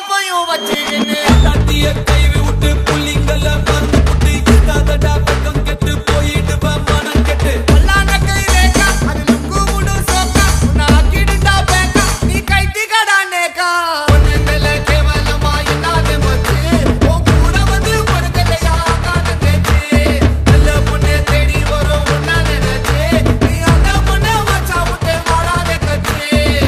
பையும் வச்சுக்கின்னு தட்டிய கைவி விட்டு புள்ளிங்கள மறந்து புட்டு இதாதடா பக்கம் கெட்டு போயிட்டு மனம் கெட்டு பல்லான கை ரேக்கா அது லுக்கு முடு சோக்கா உன்னை ஆக்கிடுண்டா பேக்கா நீ கைத்தி கடானேக்கா ஒன்னு மேல கேவலமா இல்லாத மச்சு உன் கூட வந்து படுக்கலையா காது தேச்சு நல்ல பொண்ணு தேடி வரும் உன்ன நினைச்சு நீ அந்த பொண்ணை வச்சா விட்டு வாழாத கச்சு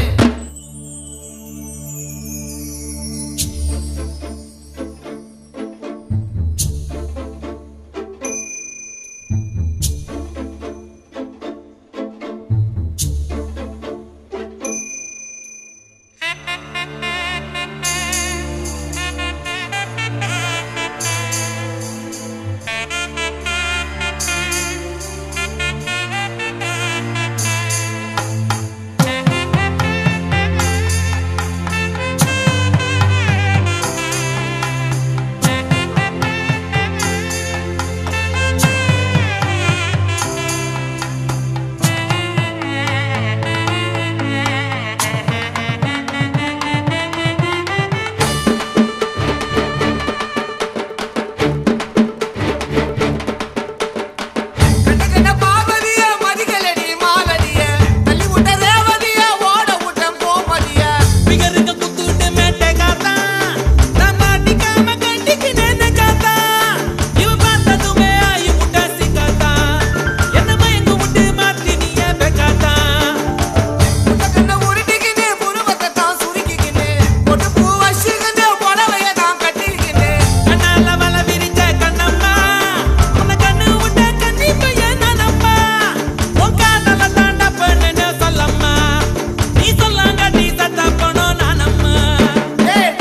கண்ணகன பாவதிய மதிகளடி மாலடிய தள்ளி விட்ட ரேவதிய ஓட விட்ட கோமதிய பிகருங்க குத்துட்டு மேட்டை காத்தா நம்ம அடிக்காம கண்டிக்கு நேன காத்தா இவ பார்த்ததுமே ஆயி முட்டை சிக்காத்தா என்ன மயங்க விட்டு மாத்தி நீ பேக்காத்தா கண்ண உருட்டிக்கினே புருவத்தை தான் சுருக்கிக்கினே பொட்டு பூ வச்சுக்கினே புடவைய தான் கட்டிக்கினே கண்ணால வல விரிச்ச கண்ணம்மா உன்னை கண்ணு விட்ட கண்ணி பையன் நானம்மா உன் காதல தாண்ட பெண்ணுன்னு சொல்லம்மா நீ சொல்லாங்க நீ சத்த போனோம் நானம்மா ஏய்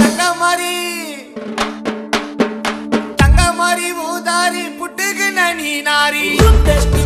தங்க மாதிரி ஊதாரி புட்டுக்கின நீ நாரி